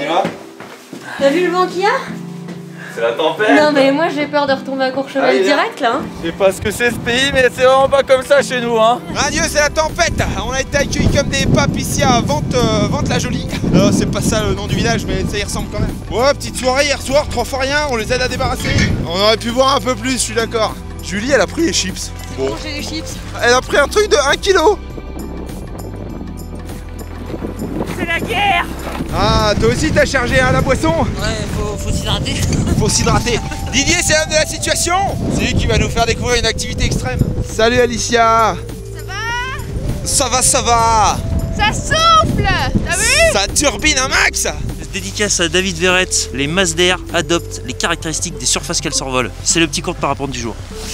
va? T'as vu le vent qu'il y a? C'est la tempête. Non mais moi j'ai peur de retomber à Courchevel direct là. Je sais pas ce que c'est ce pays, mais c'est vraiment pas comme ça chez nous, hein. Adieu, c'est la tempête. On a été accueillis comme des papes ici à Vente-la-Jolie. C'est pas ça le nom du village, mais ça y ressemble quand même. Ouais, petite soirée hier soir, 3 fois rien, on les aide à débarrasser. On aurait pu boire un peu plus, je suis d'accord. Julie, elle a pris les chips. Bon. Manger des chips. Elle a pris un truc de 1 kg. C'est la guerre. Ah, toi aussi t'as chargé à la boisson? Ouais, faut s'hydrater. Faut s'hydrater. Didier, c'est l'homme de la situation. C'est lui qui va nous faire découvrir une activité extrême. Salut Alicia. Ça va? Ça va, ça va. Ça souffle. T'as vu? Ça turbine un max. Dédicace à David Verrette, les Mazda adoptent les caractéristiques des surfaces qu'elles survolent. C'est le petit cours de parapente du jour.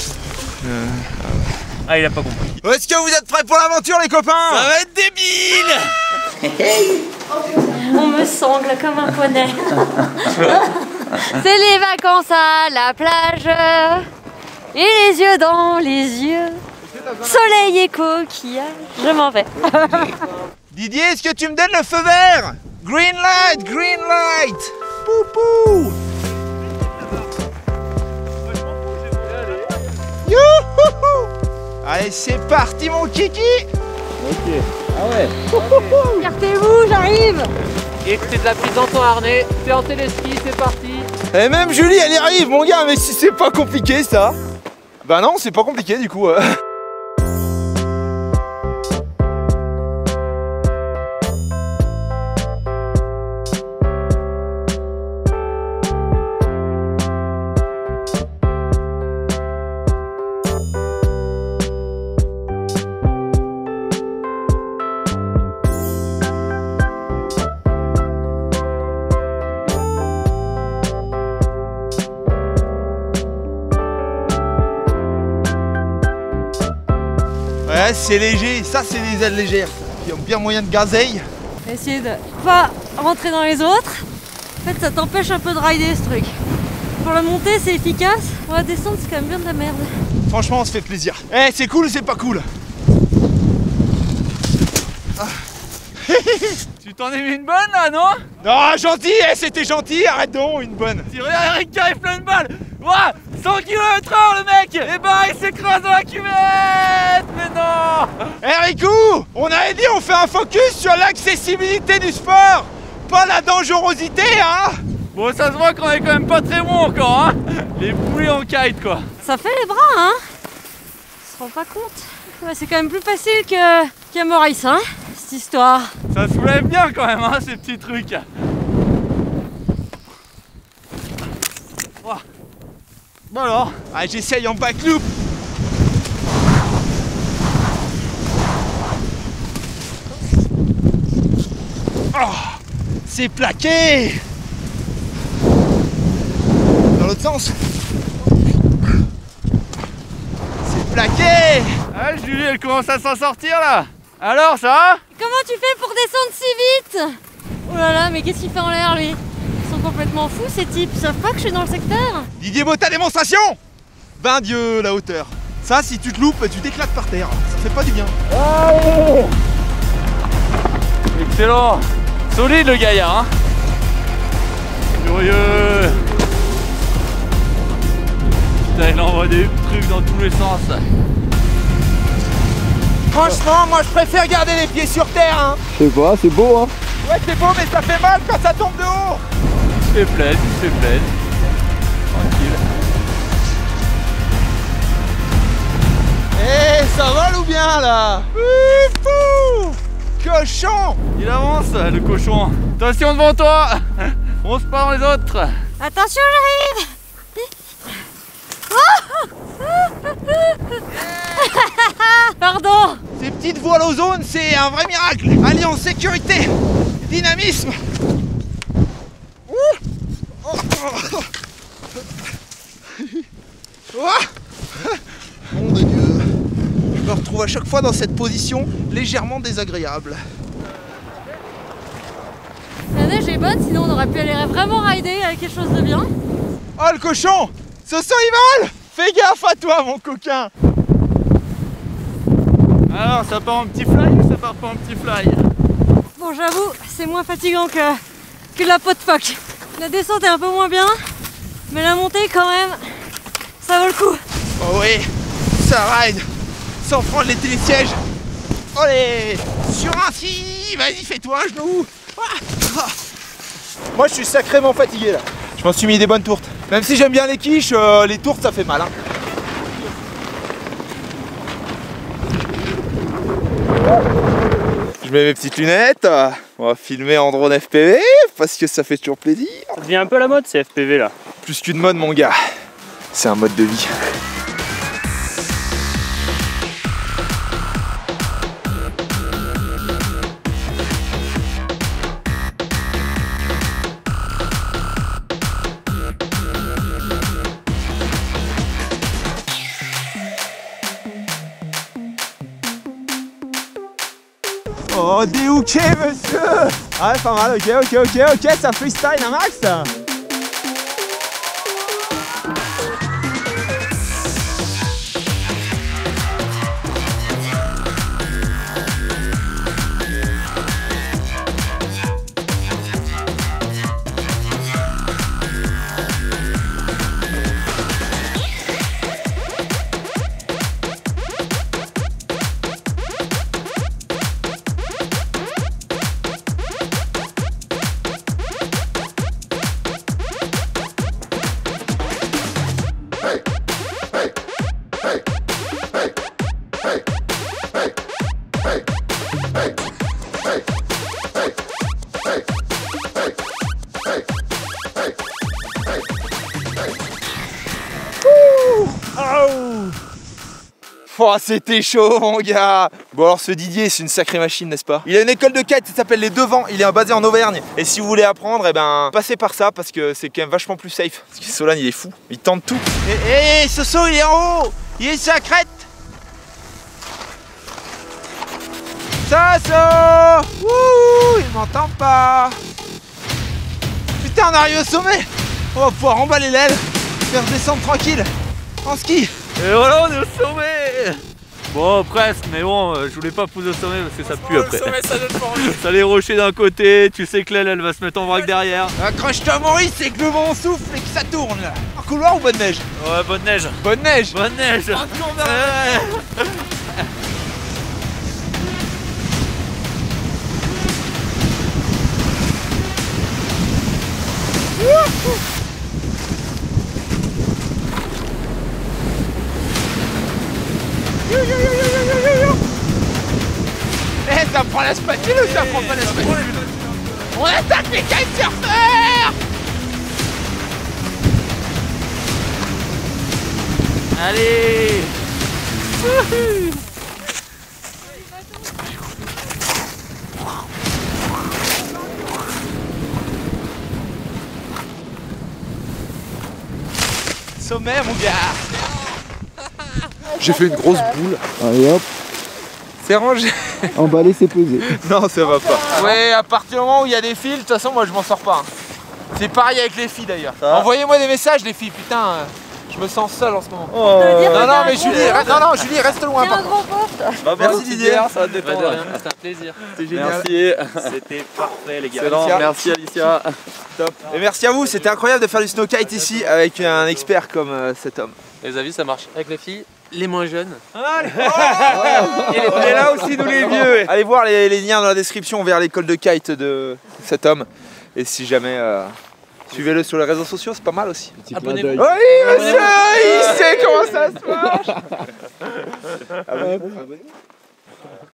Ah, il a pas compris. Est-ce que vous êtes prêts pour l'aventure les copains? Ça va être débile. On me sangle comme un poney. C'est les vacances à la plage. Et les yeux dans les yeux. Soleil et coquillage. Je m'en vais. Didier, est-ce que tu me donnes le feu vert? Green light, green light. Poupou. Youhou. Allez, c'est parti mon kiki. Ok. Ah ouais. Écartez-vous, j'arrive. Écoutez de la prise dans ton harnais, c'est en téléski, c'est parti. Et même Julie, elle y arrive mon gars, mais si c'est pas compliqué ça. Bah non, c'est pas compliqué du coup. Ouais, c'est léger, ça c'est des ailes légères. Il y a bien moyen de gazeille. Essayez de pas rentrer dans les autres. En fait, ça t'empêche un peu de rider ce truc. Pour la montée, c'est efficace. Pour la descente, c'est quand même bien de la merde. Franchement, on se fait plaisir. Eh, c'est cool ou c'est pas cool? Tu t'en es mis une bonne là, non? Non, gentil, c'était gentil, arrête donc, une bonne. Si regarde Eric qui arrive plein de balles. Ouah, 100 km/h le mec. Et bah il s'écrase dans la cuvette. Mais non. Eh Rico, on avait dit on fait un focus sur l'accessibilité du sport, pas la dangerosité, hein. Bon, ça se voit qu'on est quand même pas très bon encore, hein. Les poulets en kite quoi. Ça fait les bras, hein. On se rend pas compte. Ouais, c'est quand même plus facile qu'à Maurice, hein, cette histoire. Ça soulève bien quand même, hein, ces petits trucs. Ouah. Bon alors. Ah, j'essaye en backloop. Oh, c'est plaqué. Dans l'autre sens. C'est plaqué. Ah, Julie, elle commence à s'en sortir là. Alors, ça va? Comment tu fais pour descendre si vite? Oh là là, mais qu'est-ce qu'il fait en l'air lui? Ils sont complètement fous ces types, ils savent pas que je suis dans le secteur. Didier Botta démonstration. Ben Dieu, la hauteur. Ça, si tu te loupes, tu t'éclates par terre. Ça fait pas du bien. Allez. Excellent. Solide le gaillard, hein. Curieux. Putain, il envoie des trucs dans tous les sens. Franchement, moi je préfère garder les pieds sur terre, hein. Je sais pas, c'est beau, hein. Ouais, c'est beau, mais ça fait mal quand ça tombe de haut. Il se fait plaisir, il se fait plaisir. Tranquille. Eh, ça vole ou bien là? Fou, cochon. Il avance, le cochon. Attention devant toi. On se part dans les autres. Attention, j'arrive. Pardon. Ces petites voiles ozone, c'est un vrai miracle. Alliance sécurité, dynamisme. Mon Dieu, je me retrouve à chaque fois dans cette position légèrement désagréable. La neige est bonne, sinon on aurait pu aller vraiment rider avec quelque chose de bien. Oh le cochon, ce sont ils volent. Fais gaffe à toi mon coquin. Alors, ça part en petit fly ou ça part pas en petit fly? Bon, j'avoue, c'est moins fatigant que que la pot de phoque. La descente est un peu moins bien, mais la montée quand même, ça vaut le coup. Oh oui, ça ride sans prendre les télésièges. Allez, sur un ski, vas-y, fais-toi un genou. Moi, je suis sacrément fatigué là. Je m'en suis mis des bonnes tourtes. Même si j'aime bien les quiches, les tourtes, ça fait mal. Hein. Je mets mes petites lunettes. On va filmer en drone FPV parce que ça fait toujours plaisir. Ça devient un peu la mode, ces FPV là. Plus qu'une mode, mon gars. C'est un mode de vie. Oh, déhooké, monsieur! Ah ouais, pas mal, ok, ça freestyle un max! Oh, c'était chaud, mon gars. Bon, alors ce Didier, c'est une sacrée machine, n'est-ce pas? Il a une école de kite, ça s'appelle Les Devants. Il est basé en Auvergne. Et si vous voulez apprendre, eh ben, passez par ça parce que c'est quand même vachement plus safe. Parce que Solane, il est fou. Il tente tout. Hé, Soso, il est en haut. Il est sur la crête. Soso! Wouh, il m'entend pas. Putain, on arrive au sommet. On va pouvoir emballer l'aile, faire descendre tranquille en ski. Et voilà, on est au sommet. Bon, presque, mais bon, je voulais pas pousser au sommet parce que ça pue après. Au sommet, ça donne pas envie. T'as les rochers d'un côté, tu sais que l'aile, elle va se mettre en vrac derrière. Accroche-toi, Maurice, c'est que le vent souffle et que ça tourne là. En couloir ou bonne neige? Ouais, bonne neige. Bonne neige. Bonne neige. Eh, ça prend la spatule ou ça prend pas la spatule? On attaque les kitesurfers! Allez. Sommet, mon gars! J'ai fait une grosse boule. Allez hop, C'est rangé. emballer c'est pesé. Non, ça va pas. Ouais, à partir du moment où il y a des fils, de toute façon, moi je m'en sors pas. Hein. C'est pareil avec les filles d'ailleurs. Envoyez-moi des messages, les filles, putain. Je me sens seul en ce moment. Non, mais Julie, reste loin. C'est un gros poste. Bah, Merci Didier. ça va te détendre. C'était un plaisir. C'est génial. Merci. C'était parfait, les gars. Excellent. Merci, Alicia. Top. Et merci à vous, c'était incroyable de faire du snow kite ici avec un expert comme cet homme. Les avis, ça marche. Avec les filles, les moins jeunes. On est là aussi, nous les vieux. Allez voir les liens dans la description vers l'école de kite de cet homme. Et si jamais, suivez-le sur les réseaux sociaux, c'est pas mal aussi. Abonnez-vous. Oui, monsieur, il sait comment ça se marche.